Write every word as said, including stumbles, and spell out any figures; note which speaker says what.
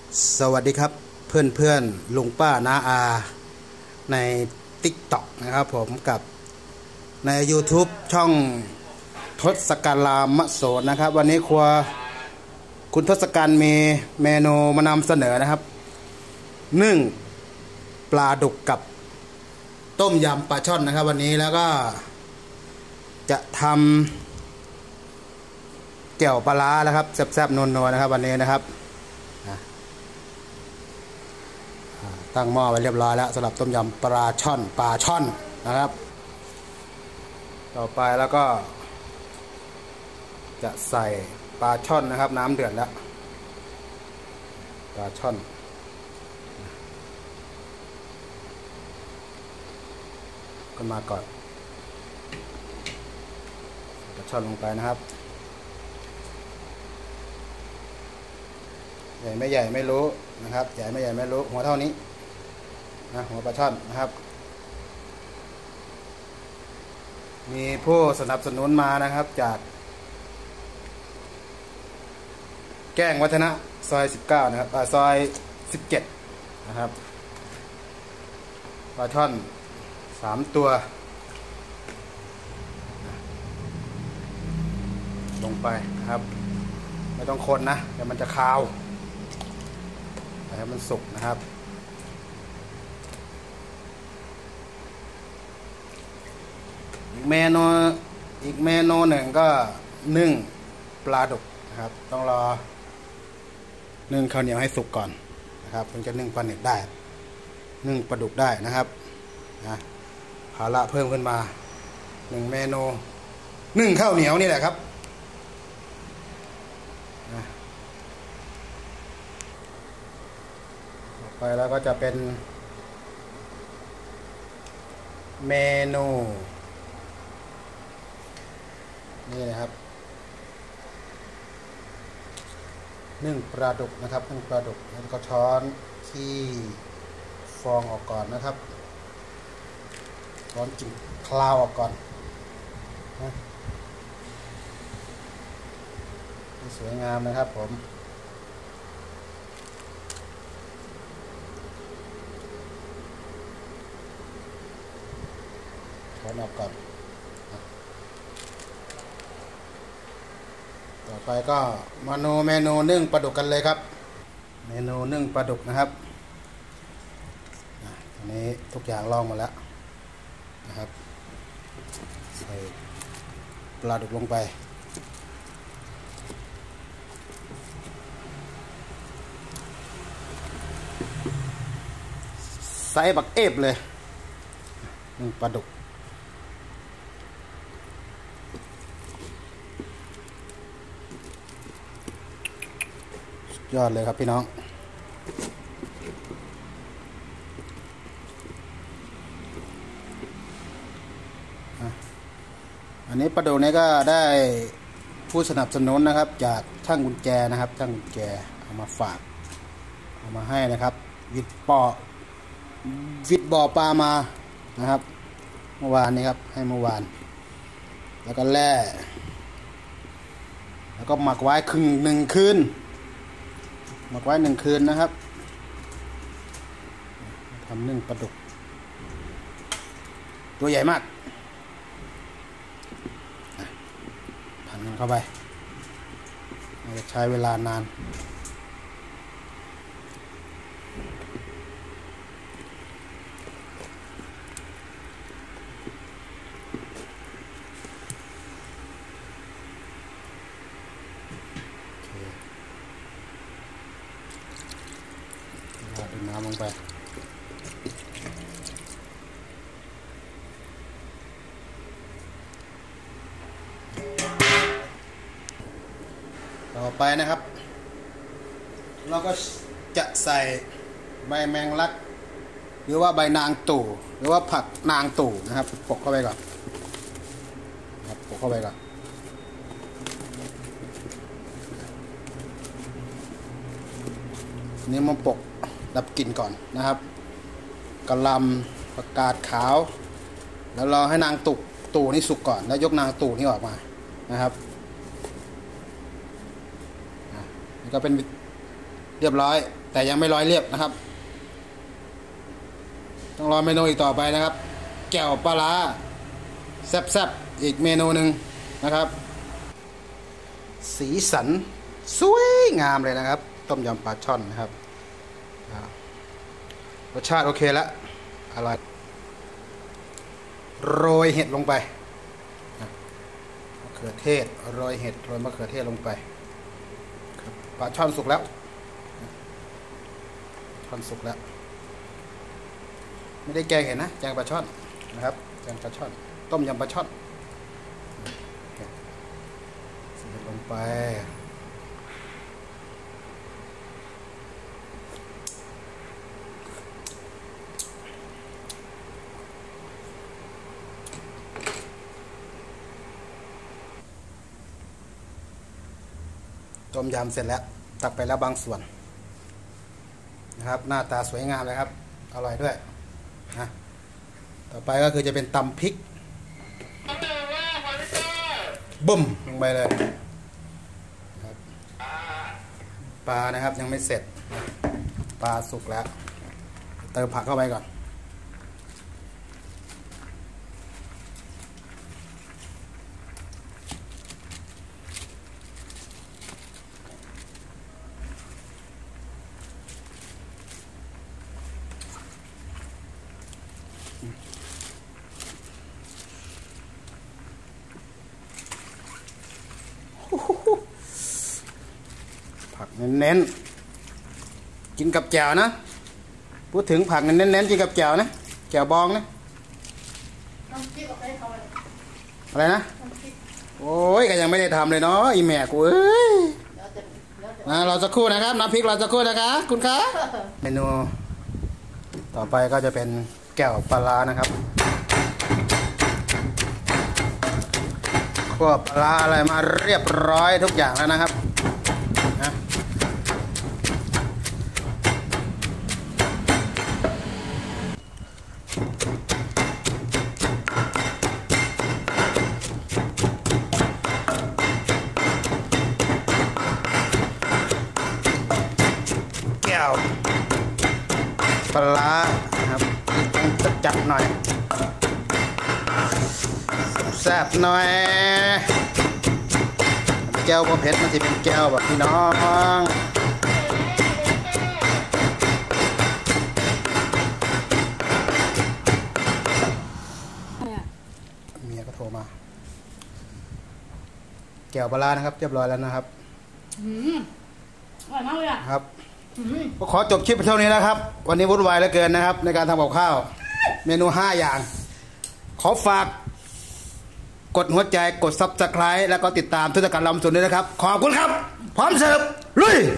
Speaker 1: สวัสดีครับเพื่อนเพื่อนลุงป้าน้าอาใน ติ๊กต็อก นะครับผมกับใน ยูทูบ ช่องทศกัณฐ์รามโสดนะครับวันนี้ครัวคุณทศกัณฐ์มีเมนูมานำเสนอนะครับนึ่งปลาดุกกับต้มยำปลาช่อนนะครับวันนี้แล้วก็จะทำแจ่วปลาร้านะครับแซ่บๆนัวๆนะครับวันนี้นะครับตั้งหม้อไว้เรียบร้อยแล้วสำหรับต้มยำปลาช่อนปลาช่อนนะครับต่อไปแล้วก็จะใส่ปลาช่อนนะครับน้ำเดือดแล้วปลาช่อนก็มาก่อนปลาช่อนลงไปนะครับใหญ่ไม่ใหญ่ไม่รู้นะครับใหญ่ไม่ใหญ่ไม่รู้หัวเท่านี้นะหัวปลาช่อนนะครับมีผู้สนับสนุนมานะครับจากแก้งวัฒนะซอยสิบเก้านะครับซอยสิบเจ็ดนะครับปลาช่อนสามตัวลงไปนะครับไม่ต้องคนนะเดี๋ยวมันจะคาวให้มันสุกนะครับอีกเมนูอีกเมนูหนึ่งก็นึ่งปลาดุกนะครับต้องรอนึ่งข้าวเหนียวให้สุกก่อนนะครับถึงจะนึ่งปลาเน็ตได้นึ่งปลาดุกได้นะครับนะภาระเพิ่มขึ้นมาหนึ่งเมนูนึ่งข้าวเหนียวนี่แหละครับนะต่อไปแล้วก็จะเป็นเมนูนี่นะครับนึ่งปลาดุกนะครับนึ่งปลาดุกแล้วก็ช้อนที่ฟองออกก่อนนะครับช้อนจิ้มคลาวออกก่อนนะสวยงามนะครับผมช้อนออกก่อนต่อไปก็เมนูเมนูนึ่งปลาดุกกันเลยครับเมนูนึ่งปลาดุกนะครับอันนี้ทุกอย่างลองมาแล้วนะครับใส่ปลาดุกลงไปใส่บักเอฟเลยนึ่งปลาดุกยอดเลยครับพี่น้องอันนี้ปลาดุกนี้ก็ได้ผู้สนับสนุนนะครับจากช่างกุญแจนะครับช่างกุญแจเอามาฝากเอามาให้นะครับวิดปอวิดบ่อปลามานะครับเมื่อวานนี้ครับให้เมื่อวานแล้วก็แล่แล้วก็หมักไว้ครึ่งหนึ่งคืนหมักไว้หนึ่งคืนนะครับทำนึ่งปลาดุกตัวใหญ่มากผันเข้าไปจะใช้เวลานานดึงน้ำลงไปต่อไปนะครับเราก็จะใส่ใบแมงลักหรือว่าใบนางตู่หรือว่าผักนางตู่นะครับปกเข้าไปก่อนครับปกเข้าไปก่อนนี่มันปกดับกลิ่นก่อนนะครับกระลำผักกาดขาวแล้วรอให้นางตุกตู่นี่สุกก่อนแล้วยกนางตู่นี่ออกมานะครับนี่ก็เป็นเรียบร้อยแต่ยังไม่ร้อยเรียบนะครับต้องรอเมนูอีกต่อไปนะครับแจ่วปลาร้าแซ่บๆอีกเมนูหนึ่งนะครับสีสันสวยงามเลยนะครับต้มยำปลาช่อนนะครับรสชาติโอเคแล้วอร่อยโรยเห็ดลงไปมะเขือเทศโรยเห็ดโรยมะเขือเทศลงไปปลาช่อนสุกแล้วช่อนสุกแล้วไม่ได้แกงเห็นนะแกงปลาช่อนนะครับแกงปลาช่อนต้มยำปลาช่อนใส่ลงไปต้มยำเสร็จแล้วตักไปแล้วบางส่วนนะครับหน้าตาสวยงามเลยครับอร่อยด้วยนะต่อไปก็คือจะเป็นตำพริกบุ้มลงไปเลยครับปลานะครับยังไม่เสร็จปลาสุกแล้วเติมผักเข้าไปก่อนผักเน้นๆกินกับแจ่วนะพูดถึงผักเน้นๆกินกับแจ่วนะแจ่วบองนะอะไรนะโอ้ยก็ยังไม่ได้ทำเลยเนาะอีแม่กูเอ้ยนะเราจะคู่นะครับน้ำพริกเราจะคู่นะคะคุณคะเมนูต่อไปก็จะเป็นแจ่วปลาร้านะครับคั่วปลาอะไรมาเรียบร้อยทุกอย่างแล้วนะครับนะแก้วปลาครับต้องจัดหน่อยแซ่บหน่อยแก้วพอเพชรมันจะเป็นแก้วแบบพี่น้องเมียก็โทรมาแก้วปลานะครับเรียบร้อยแล้วนะครับ
Speaker 2: อืมอร่อยมากเลยอ่ะ
Speaker 1: ครับก็ขอจบคลิปเท่านี้นะครับวันนี้วุ่นวายเหลือเกินนะครับในการทำกับข้าวเมนูห้าอย่างขอฝากกดหัวใจกดซับสไครต์แล้วก็ติดตามทุกการลำสุนด้วยนะครับขอบคุณครับพร้อมเสิร์ฟลุย